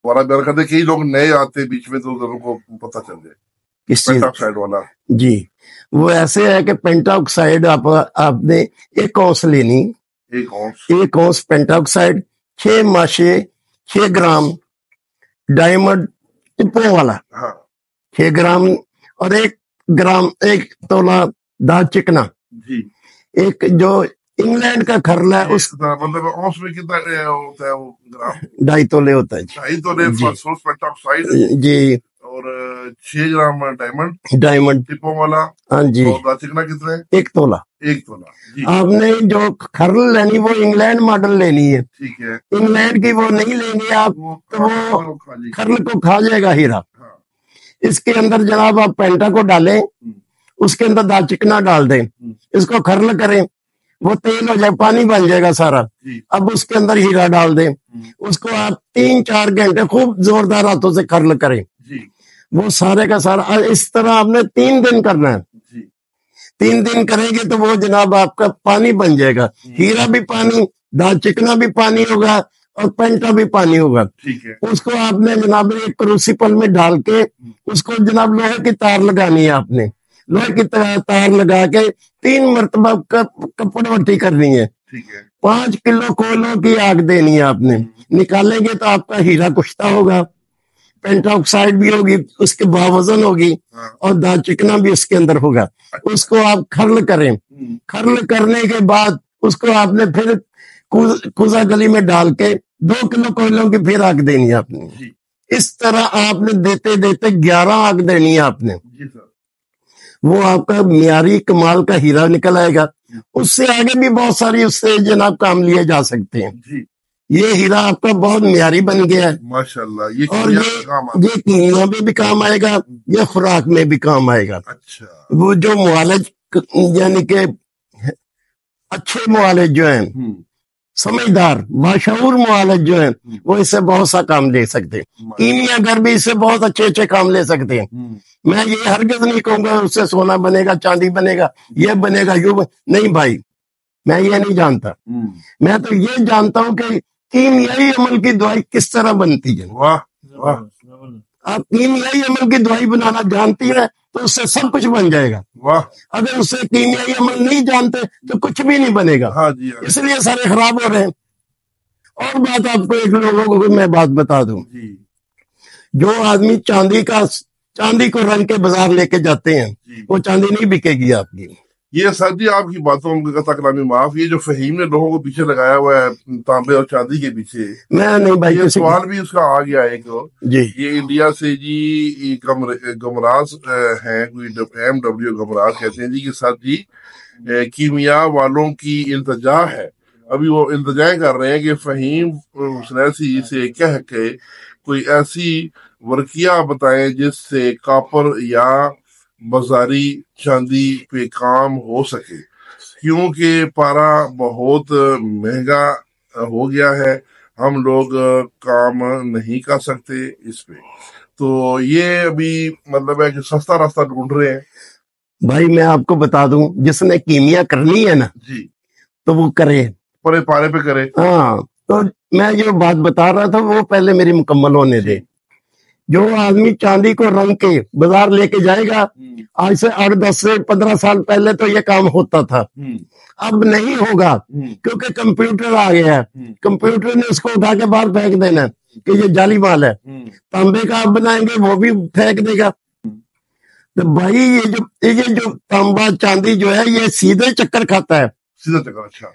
ہمارا بیان کرتے کئی لوگ نئے آتے بیچ میں تو ان کو پتہ چل جائے کس چیز آکسائڈ والا. جی وہ ایسے ہے کہ پینٹا آکسائڈ آپ نے 1 اونس لینی. 1 اونس پینٹا آکسائڈ 6 ماشے 6 گرام ڈائمنڈ ٹپوں والا 6 گرام اور 1 گرام 1 تولہ دال چکنا. جی ایک جو انگلینڈ کا کھرلا ہے اس مطلب اونس میں کتنا ہوتا ہے وہ گرام؟ 2.5 تولے ہوتا ہے. 2.5 تولے فاسفورس پینٹا آکسائڈ جی اور 6 گرام ڈائمنڈ ٹپوں والا. ہاں جی. اور دال چکنا کتنا ہے؟ 1 تولہ. 1 تولہ. آپ نے جو کھرل لینی وہ انگلینڈ ماڈل لینی ہے. ٹھیک ہے. انگلینڈ کی وہ نہیں لیں گے آپ تو وہ کھرل کو کھا جائے گا ہیرا. اس کے اندر جناب آپ پینٹا کو ڈالیں, اس کے اندر دال چکنا ڈال دیں, اس کو کھرل کریں, وہ تیل ہو جائے پانی بن جائے گا سارا. اب اس کے اندر ہیرا ڈال دیں, اس کو آپ 3-4 گھنٹے خوب زوردار ہاتھوں سے کھرل کریں. وہ سارے کا سارا اس طرح آپ نے 3 دن کرنا ہے. 3 دن کریں گے تو وہ جناب آپ کا پانی بن جائے گا. ہیرا بھی پانی, دال چکنا بھی پانی ہوگا اور پینٹا بھی پانی ہوگا. اس کو آپ نے جناب ایک کروسیپل میں ڈال کے اس کو جناب لوہے کی تار لگانی ہے. آپ نے لوہے کی تار لگا کے 3 مرتبہ کپڑ وٹی کرنی ہے. 5 کلو کوئلوں کی آگ دینی ہے. آپ نے نکالیں گے تو آپ کا ہیرا کشتا ہوگا, پینٹا آکسائڈ بھی ہوگی, اس کے باوزن ہوگی اور دال چکنا بھی اس کے اندر ہوگا. اس کو آپ کھرل کریں. کھرل کرنے کے بعد اس کو آپ نے پھر کوزہ گلی میں ڈال کے 2 کلو کوئلوں کی پھر آگ دینی ہے. آپ نے اس طرح آپ نے دیتے دیتے 11 آگ دینی ہے. آپ نے وہ آپ کا معیاری کمال کا ہیرا نکل آئے گا. اس سے آگے بھی بہت ساری اس سے جناب کام لیے جا سکتے ہیں. یہ ہیرا آپ کا بہت معیاری بن گیا ہے ماشاءاللہ. اور یہ کیمیا میں بھی کام آئے گا, یہ خوراک میں بھی کام آئے گا. وہ جو معالج یعنی کہ اچھے معالج جو ہیں, سمجھدار باشعور معالج جو ہیں, وہ اس سے بہت سا کام لے سکتے ہیں. کیمیا گھر بھی اس سے بہت اچھے اچھے کام لے سکتے ہیں. میں یہ ہرگز نہیں کہوں گا اس سے سونا بنے گا, چاندی بنے گا, یہ بنے گا, نہیں بھائی, میں یہ نہیں جانتا. میں تو یہ جانتا ہوں کہ کیمیائی عمل کی دوائی کس طرح بنتی ہے. آپ کیمیائی عمل کی دوائی بنانا جانتی ہیں تو اس سے سب کچھ بن جائے گا. اگر اس سے کیمیائی عمل نہیں جانتے تو کچھ بھی نہیں بنے گا. اس لیے سارے خراب ہو رہے ہیں. اور بات آپ کو ایک لوگوں کو میں بات بتا دوں, جو آدمی چاندی کو رنگ کے بازار لے کے جاتے ہیں وہ چاندی نہیں بکے گی آپ کی. یہ سر جی آپ کی باتوں کا کلامی معاف, یہ جو فہیم نے لوگوں کو پیچھے لگایا ہوا ہے تانبے اور چاندی کے پیچھے, میں نہیں بھائی, یہ سوال بھی اس کا آ گیا ایک جی. یہ انڈیا سے جی گمراز ہیں, کوئی MW گمراز کہتے ہیں جی کہ سر جی کیمیا والوں کی التجا ہے. ابھی وہ التجا کر رہے ہیں کہ فہیم حسنیسی سے کہہ کے کوئی ایسی ورقیہ بتائیں جس سے کاپر یا بازاری چاندی پہ کام ہو سکے, کیونکہ پارا بہت مہنگا ہو گیا ہے, ہم لوگ کام نہیں کر سکتے اس پہ. تو یہ ابھی مطلب ہے کہ سستا راستہ ڈھونڈ رہے ہیں. بھائی میں آپ کو بتا دوں, جس نے کیمیا کرنی ہے نا جی تو وہ کرے, پارے پہ کرے. ہاں, تو میں جو بات بتا رہا تھا وہ پہلے میری مکمل ہونے دے. جو آدمی چاندی کو رنگ کے بازار لے کے جائے گا, آج سے 8-10 سے 15 سال پہلے تو یہ کام ہوتا تھا, اب نہیں ہوگا کیونکہ کمپیوٹر آ گیا ہے. کمپیوٹر نے اس کو اٹھا کے باہر پھینک دینا کہ یہ جعلی مال ہے. تانبے کا آپ بنائیں گے وہ بھی پھینک دے گا. تو بھائی یہ جو تانبا چاندی جو ہے یہ سیدھے چکر کھاتا ہے. سیدھا چکر, اچھا.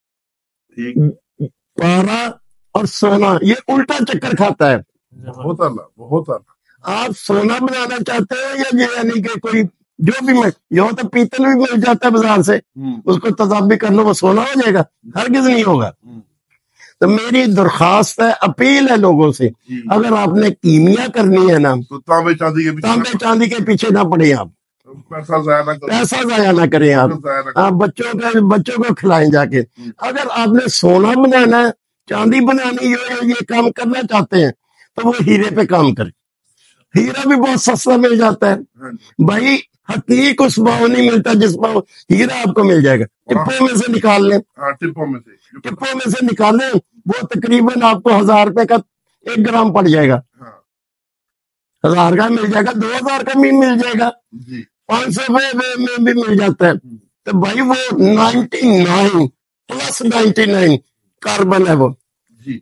پارا اور سونا یہ الٹا چکر کھاتا ہے. بہت اعلیٰ. آپ سونا بنانا چاہتے ہیں یا یعنی کہ کوئی جو بھی یہ تو پیتل بھی مل جاتا ہے بازار سے, اس کو تضاد بھی کر لو وہ سونا ہو جائے گا, ہرگز نہیں ہوگا. تو میری درخواست ہے, اپیل ہے لوگوں سے, اگر آپ نے کیمیا کرنی ہے نا تو تانبے چاندی کے پیچھے نہ پڑے, آپ پیسہ ضائع نہ کریں. آپ بچوں کو کھلائیں جا کے. اگر آپ نے سونا بنانا ہے, چاندی بنانی یہ کام کرنا چاہتے ہیں تو وہ ہیرے پہ کام کریں. ہیرا بھی بہت سستا مل جاتا ہے بھائی. حقیق اس بھاؤ نہیں ملتا جس بھاؤ ہیرا آپ کو مل جائے گا. ٹپوں میں سے نکال لیں, ٹپوں میں سے نکالیں, وہ تقریباً آپ کو 1000 روپے کا 1 ग्राम पड़ जाएगा, ہاں 1000 کا مل جائے گا, 2000 کا بھی مل جائے گا, جی 500 میں بھی مل جاتا ہے. تو بھائی وہ 99 پلس 99 کاربن ہے, وہ جی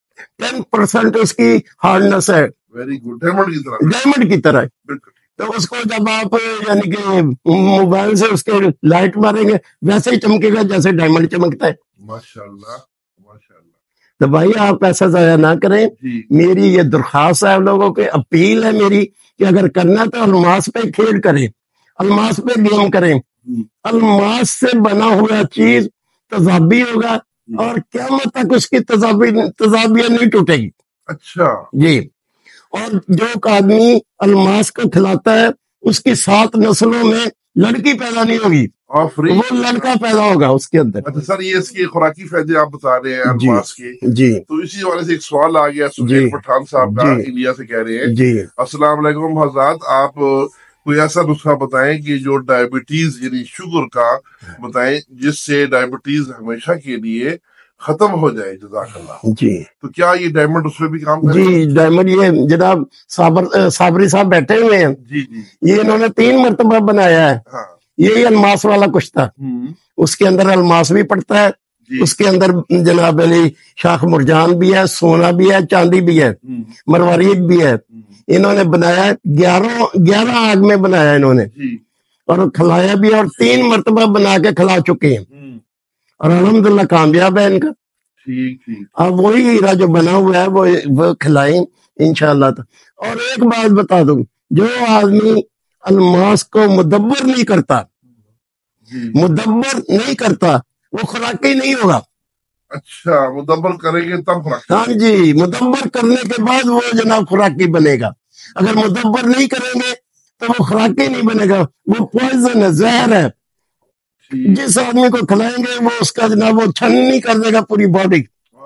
10% اس کی ہارڈنس ہے, ویری گڈ, ڈائمنڈ کی طرح. ڈائمنڈ کی طرح. بالکل تو اس کو جب آپ یعنی کہ موبائل سے اس کے لائٹ ماریں گے ویسے ہی چمکے گا جیسے ڈائمنڈ چمکتا ہے. ماشاء اللہ ماشاء اللہ. تو بھائی آپ ایسا ضائع نہ کریں. جی میری یہ درخواست ہے لوگوں کے, اپیل ہے میری کہ اگر کرنا تو الماس پہ کھیل کریں, الماس پہ گیم کریں. الماس سے بنا ہوا چیز تضابی ہوگا اور قیامت تک اس کی تضابیہ نہیں ٹوٹے گی. اچھا جی, اور جو آدمی الماس کو کھلاتا ہے اس کی 7 نسلوں میں لڑکی پیدا نہیں ہوگی, آفری. وہ لڑکا پیدا ہوگا اس کے اندر. اچھا سر, یہ اس کے خوراکی فائدے آپ بتا رہے ہیں جی الماس کے, جی تو اسی حوالے سے ایک سوال آ گیا جی سہیل پٹھان صاحب کا, جی انڈیا سے کہہ رہے ہیں, جی السلام علیکم حضرات, آپ کوئی ایسا نسخہ بتائیں کہ جو ڈائبٹیز یعنی شوگر کا بتائیں جس سے ڈائبٹیز ہمیشہ کے لیے ختم ہو جائے. جزاک اللہ. جی تو کیا یہ ڈائمنڈ اس پہ بھی کام کرے گا؟ جی ڈائمنڈ, یہ جناب صابری صاحب بیٹھے ہوئے ہیں, جی جی یہ انہوں نے 3 مرتبہ بنایا ہے. ہاں یہی الماس والا کچھ تھا, اس کے اندر الماس بھی پڑتا ہے, جی اس کے اندر جناب علی شاخ مرجان بھی ہے, سونا بھی ہے, چاندی بھی ہے, مروارید بھی ہے. انہوں نے بنایا 11 آگ میں بنایا انہوں نے, جی اور کھلایا بھی ہے, اور 3 مرتبہ بنا کے کھلا چکے ہیں, اور الحمدللہ کامیاب ہے ان کا. ٹھیک ٹھیک. اب وہی ہیرا جو بنا ہوا ہے وہ کھلائیں انشاءاللہ. اور ایک بات بتا دوں, جو آدمی الماس کو مدبر نہیں کرتا, جی مدبر نہیں کرتا, وہ خوراکی نہیں ہوگا. اچھا, مدبر کریں گے تب خوراک. ہاں جی, مدبر کرنے کے بعد وہ جناب خوراکی بنے گا. اگر مدبر نہیں کریں گے تو وہ خوراکی نہیں بنے گا, وہ پوائزن ہے, زہر ہے. ٹھیک. جس آدمی کو کھلائیں گے وہ اس کا جناب وہ چھننی کر دے گا پوری باڈی,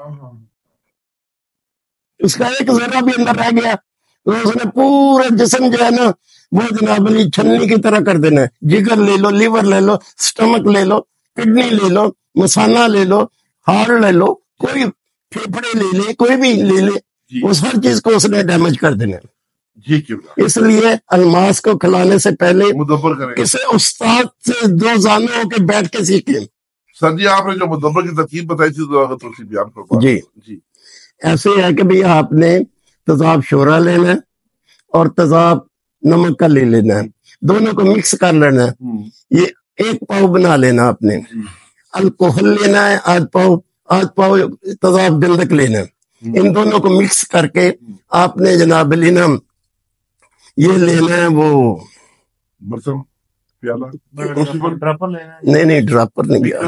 اس کا ایک ذرہ بھی اندر رہ گیا تو اس نے پورا جسم جو ہے نا وہ جناب علی چھننی کی طرح کر دینا ہے. جگر لے لو, لیور لے لو, سٹمک لے لو, کڈنی لے لو, مسانہ لے لو, ہارٹ لے لو, کوئی پھیپھڑے لے لے, کوئی بھی لے لے, اس ہر چیز کو اس نے ڈیمیج کر دینا ہے. جی کیوں اس لیے الماس کو کھلانے سے پہلے مدبر کریں. کسی استاد سے 2 زانوں ہو کے بیٹھ کے سیکھیں. سر جی آپ نے جو مدبر کی ترکیب بتائی تھی تو اگر تھوڑی سی بیان کروا. جی جی ایسے ہے کہ بھئی آپ نے تذاب شورا لینا ہے اور تذاب نمک کا لے لینا ہے, دونوں کو مکس کر لینا ہے. یہ 1 پاؤ بنا لینا آپ نے. الکوہل لینا ہے آدھ پاؤ تذاب گندک لینا ہے. ان دونوں کو مکس کر کے آپ نے جناب علی نا یہ لینا ہے, وہ برتن پیالہ نہیں ڈراپر نہیں گیا,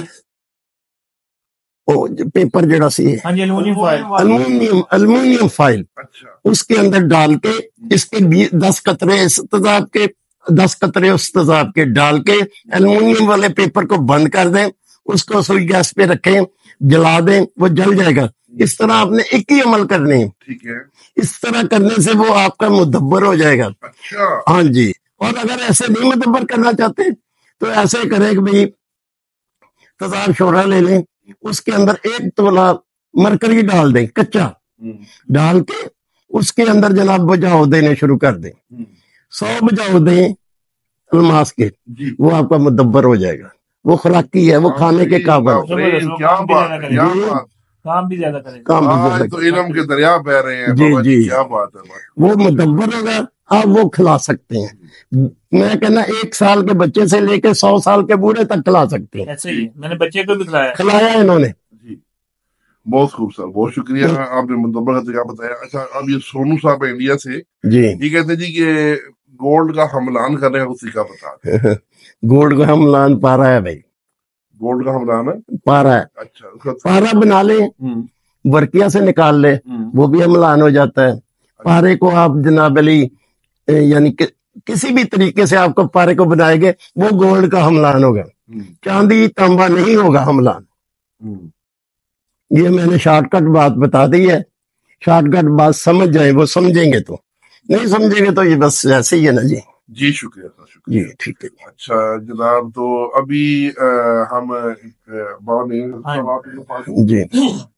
پیپر جڑا سی ہے المونیم فائل, اچھا اس کے اندر ڈال کے اس کے 10 قطرے اس تذاب کے 10 قطرے اس تذاب کے ڈال کے المونیم والے پیپر کو بند کر دیں, اس کو سوئی گیس پہ رکھیں, جلا دیں, وہ جل جائے گا. اس طرح آپ نے ایک ہی عمل کرنے ہیں. ٹھیک ہے. اس طرح کرنے سے وہ آپ کا مدبر ہو جائے گا. اچھا ہاں جی. اور اگر ایسے نہیں مدبر کرنا چاہتے تو ایسے کریں کہ بھئی تذاب شورا لے لیں, اس کے اندر 1 تولہ مرکری ڈال دیں, کچا ڈال کے اس کے اندر جناب بجاؤ دینے شروع کر دیں. 100 بجاؤ دیں الماس کے, وہ آپ کا مدبر ہو جائے گا. وہ خوراکی ہے, وہ کھانے کے قابل ہے. کیا بات ہے, کام بھی زیادہ کریں. تو علم کے دریا بہ رہے ہیں. جی جی, کیا بات ہے. وہ مدبر ہوگا, آپ وہ کھلا سکتے ہیں. میں کہنا 1 سال کے بچے سے لے کے 100 سال کے بوڑھے تک کھلا سکتے ہیں. ایسے ہی میں نے بچے کو بھی کھلایا انہوں نے. جی بہت خوب سر, بہت شکریہ, آپ نے مدبر کا طریقہ بتایا. اچھا اب یہ سونو صاحب ہے انڈیا سے, جی یہ کہتے ہیں جی کہ گولڈ کا حملان کرنے کا طریقہ بتا. گولڈ کا حملان پارا ہے بھائی, گولڈ کا حملان ہے پارا ہے. اچھا پارا بنا لیں, ورکیا سے نکال لے, وہ بھی حملان ہو جاتا ہے. پارے کو آپ جناب علی یعنی کہ کسی بھی طریقے سے آپ کو پارے کو بنائے گے وہ گولڈ کا حملان ہوگا. چاندی تانبا نہیں ہوگا حملان. یہ میں نے شارٹ کٹ بات بتا دی ہے, شارٹ کٹ بات سمجھ جائیں, وہ سمجھیں گے تو, نہیں سمجھیں گے تو یہ بس ایسے ہی ہے نا جی. جی شکریہ سر, شکریہ. جی ٹھیک ہے. اچھا جناب, تو ابھی ہم جی